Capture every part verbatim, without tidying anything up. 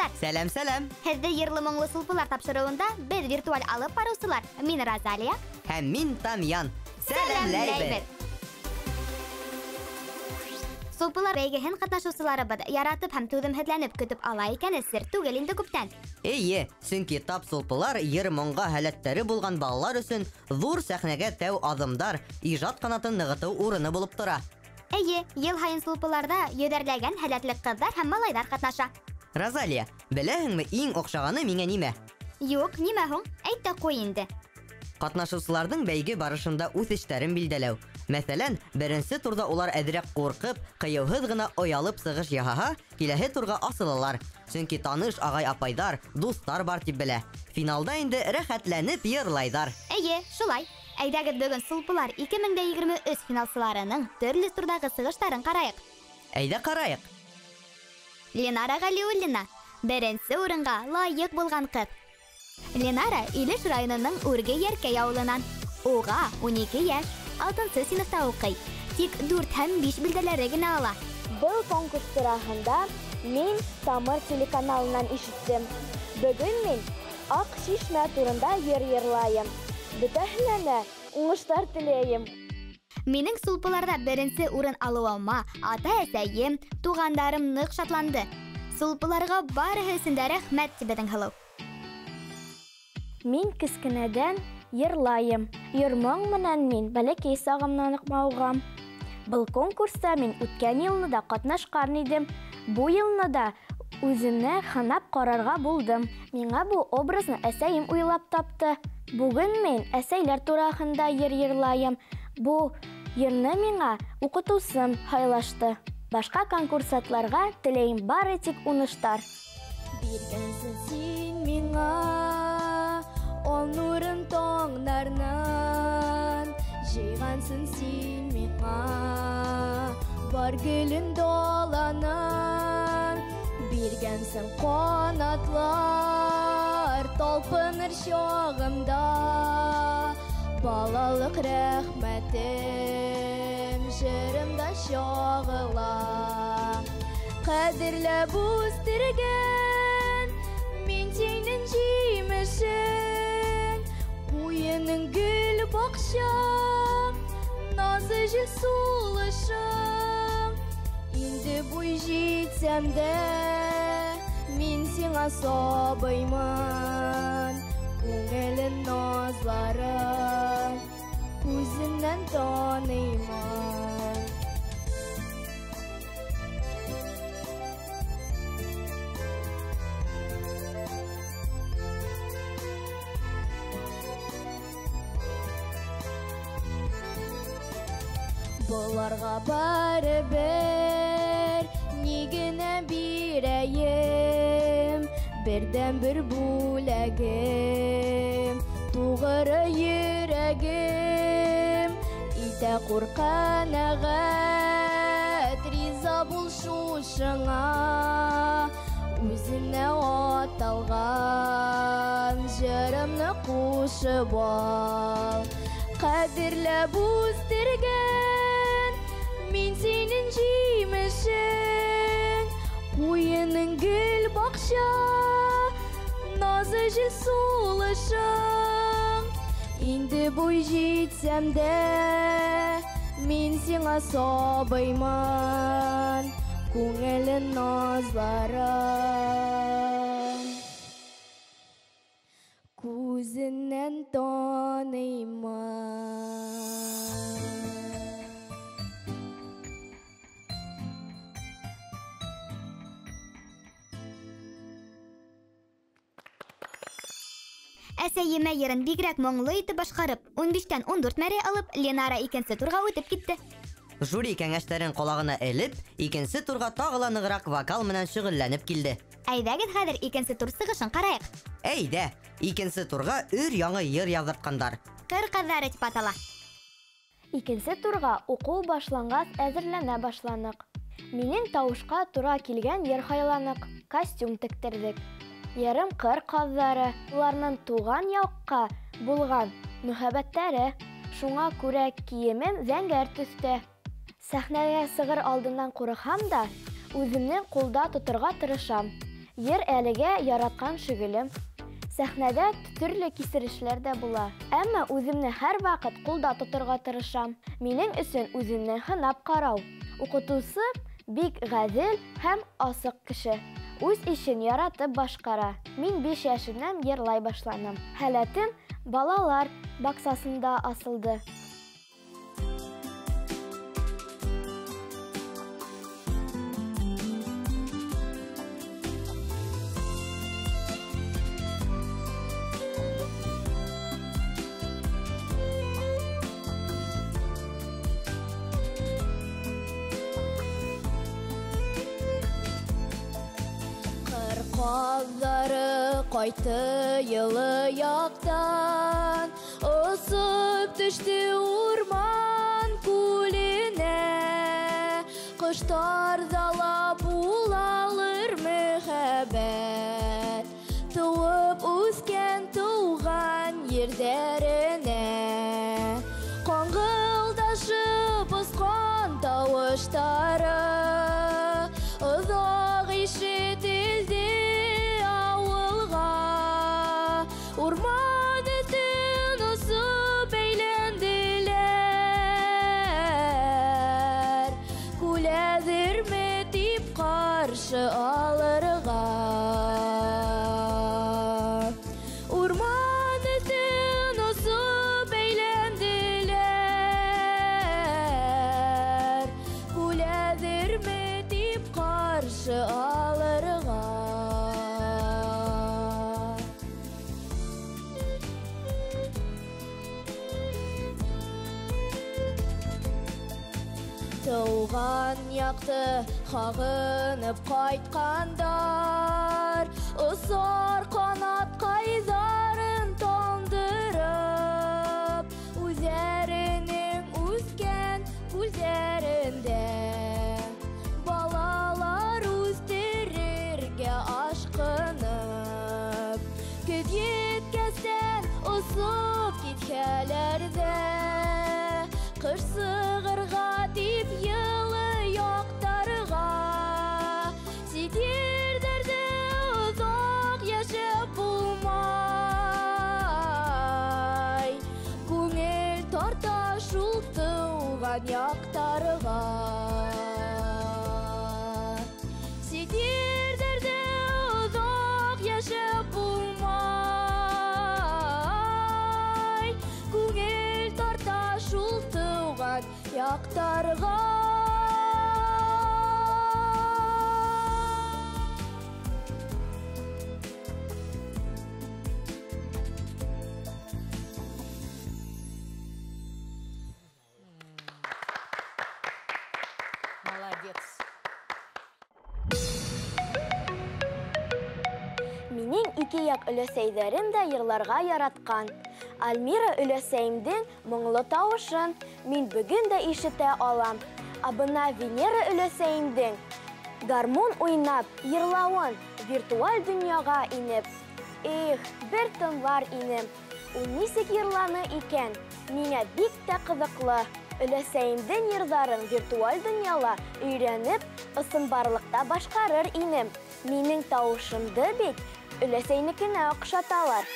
достар. Сәлем, сәлем. Һеҙҙе йырлы моңлы сулпылар тапшырыуында беҙ виртуаль алып барыусылар. Мин Розалия. Һәм мин Тамьян. Сәлемләйбеҙ. Сулпылар бәйгеһен ҡатнашыусыларыбыҙ яратып һәм түҙемһеҙләнеп көтөп ала икәне сер түгел инде күптән. Эйе, сөнки тап сулпылар йыр-моңға һәләттәре булған балалар өсөн ҙур сәхнәгә тәү аҙымдар, ижад ҡанатын нығытыу урыны булып тора. Эйе, йыл һайын сулпыларда йөҙәрләгән һәләтле ҡыҙҙар һәм малайҙар ҡатнаша. Розалия, беләһеңме, иң оҡшағаны миңә нимә? Юҡ, нимә һуң? Әйт тә ҡуй инде. Ҡатнашыусыларҙың бәйге барышында үҙ эштәрен билдәләү. Мәҫәлән, беренсе турҙа улар әҙерәк ҡурҡып, ҡыйыуһыҙ ғына оялып сығыш яһаһа, киләһе турға асылалар. Сөнки таныш ағай-апайҙар, дуҫтар бар тип белә. Финалда инде рәхәтләнеп йырлайҙар. Эйе, шулай. Әйҙәгеҙ бөгөн сулпылар ике мең дә егерме өс финалсыларының төрлө турҙағы сығыштарын ҡарайыҡ. Әйҙә ҡарайыҡ. Ленара Ғәлиуллина, беренсе урынға лайыҡ булған ҡыҙ. Ленара Илеш районының Үрге Йәркәй ауылынан. Уға ун ике йәш, алтынсы синыфта уҡый. Тик дүрт һәм биш билдәләре генә ала. Был конкурс тураһында мин Тамыр телеканалынан ишеттем. Бөгөн мин Аҡ Шишмә турында йыр йырлайым. Бөтәһенә уңыштар теләйем. Минең сулпыларҙа беренсе урын алыуыма ата-әсәйем, туғандарым ныҡ шатланды. Сулпыларға барыһы өсөн дә рәхмәт тибеҙең һылыу. Мин кескенәдән йырлайым. Йыр-моң менән мин бәләкәй сағымнан уҡ мауығам. Был конкурста мин үткән йылны да ҡатнашҡан идем. Бу йылны да үземне һынап ҡарарға булдым. Миңә бу образны әсәйем уйлап тапты. Бүген мин әсәйләр тураһында йыр йырлайым. Бу йырны миңә уҡытыусым һайлашты. Башҡа конкурсантларға теләйем бары тик уңыштар. Биргәнсең син миңа ол нурын тоңдарынан, жыйғансың син миңа бар гөлөн доланан. Биргәнсең ҡанатлар талпыныр шағымда, балалык рәхмәтем жырымда шағыла. Ҡәҙерләп үстергән мин синең җимешең, ҡуйының гөл баҡшаң, назы жил сулышың. Инде буй җитсәм дә мин сиңа сабыймын, күңелен назларын күзеннән таныймын. Буларға барыбер ни генә бирәйем, бердән бер бүләгем, туғыры йөрәгем. Итә ҡурҡанағәт, риза бул шушыңа, үзенә аталған жырымны ҡушып ал. Ҡәҙерләп үстергән мин синең җимешең, ҡуйының гөл баҡша, назы жил сулышың. Инде буй җитсәм дә мин сиңа сабыймын, күңелен назларын күзеннән таныймын. Әсәйемә йырын бигерәк моңлы итеп башҡарып, ун биштән ун дүрт мәрәй алып, Ленара икенсе турға үтеп китте. Жюри кәңәштәрен ҡолағына элеп, икенсе турға тағы ла нығыраҡ вокал менән шөғөлләнеп килде. Әйҙәгеҙ хәҙер икенсе тур сығышын ҡарайыҡ. Әйҙә, икенсе турға өр-яңы йыр яҙыртҡандар. Ҡыр ҡаҙҙары тип атала. Икенсе турға уҡыу башланғас әҙерләнә башланыҡ. Минең тауышҡа тура килгән йыр һайланыҡ, костюм тектерҙек. Ярым ҡыр ҡаҙҙары, уларның туған яҡҡа булған мөхәббәттәре. Шуңа күрә кейемем зәңгәр төҫтә. Сәхнәгә сығыр алдынан ҡурҡһам да, үҙемне ҡулда тоторға тырышам. Ер әлегә яраткан шөгылем. Сәхнәдә төрле кисерешләр дә була. Әмма үземне һәр вакыт кулда тотырга тырышам. Минең өчен үземне хынап карау. Укытучы бик гадел һәм асык кеше. Үз ишен яратып башкара. Мин биш яшемнән йырлай башланым. Һәләтем балалар баксасында асылды. Казлары кайтты йылы яктан, ысып төште урман күленә. Кыштар зала булалыр мәхәббәт, туып үскән туган ердәренә. Каңгылдашып ускан тавыштары, озак ишетелде урман өтен осып әйләнделәр. Күләдерме дип каршы алырга. Урман өтен осып әйләнделәр. Күләдерме дип каршы алырга. Туган якты хагынып кайткандар, усар канат кайдарын тондырып, үзләренең үскән күлләрендә балалар үстерергә ашкынып, көт yetkәстән усып киткәләр дә, кыш сыгырга дип йылы яктарга. Сидердәрдә озак яшәп булмай, күңел тарта шул туган яктарга. Сидердәрдә озак яшәп булмай, күңел тарта шул туган яктарга. Молодец. Минең ике як өләсәйҙәрем дә йырларға яраткан. Альмира өләсәйемдең моңлы тавышын мин бүген дә ишетә алам. Ә бына Венера өләсәйемдең гармун уйнап йырлавын виртуаль дөньяга инеп, эх, бер тыңлар инем. Ул нисек йырланы икән? Миңә бик тә кызыклы. Өләсәйемдең йырҙарын виртуаль дөньяла өйрәнеп, ысынбарлыҡта башҡарыр инем. Минең тауышымды бит өләсәйнекенә оҡшаталар.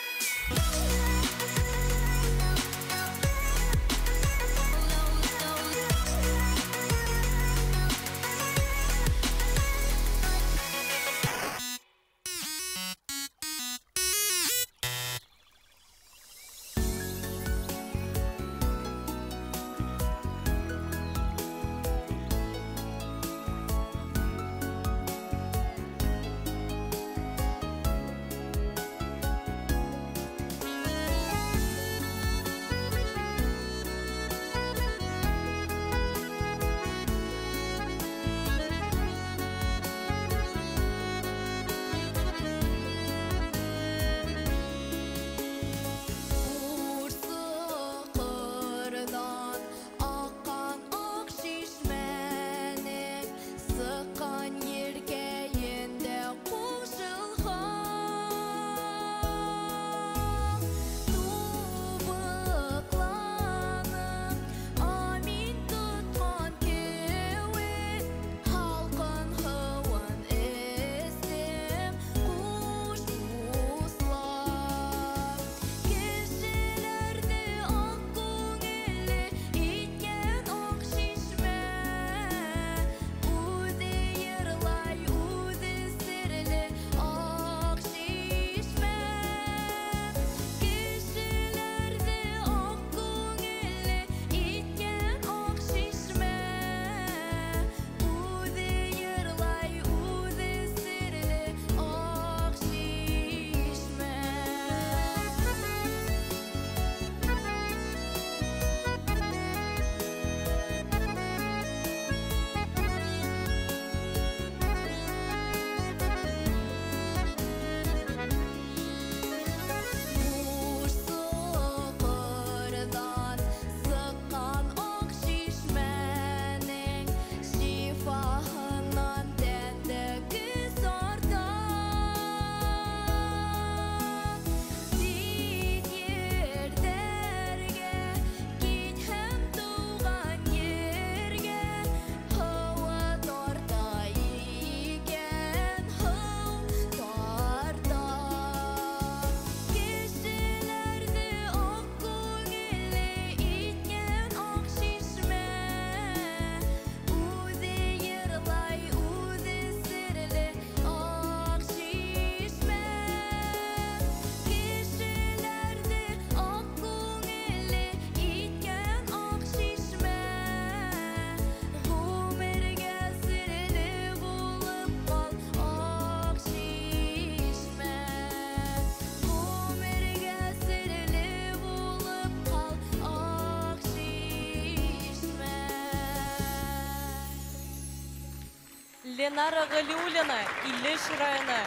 Ленара Галиуллина, Илеш районы.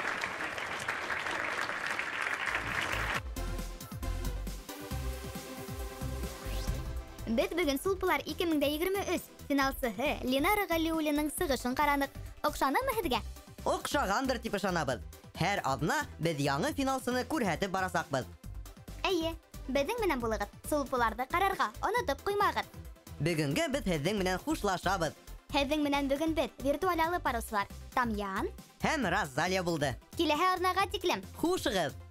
Без бүген Сулпылар ике мең егерме өч финалсыһы Ленара Галиуллинаның сыгышын каранык. Окшанымы һезгә? Окшагандыр дип ышанабыз. Һәр адна без яңа финалсыны күрһәтеп барасакбыз. Әйе, безнең менән булыгыз. Сулпыларны карарга онытып куймагыз. Бүгенге без һезнең менән хушлашабыз. Һезнең менән бүген без виртуаль алып баручылар Тамьян Һәм Розалия булды. киләһе арнага тиклем. Хушыгыз.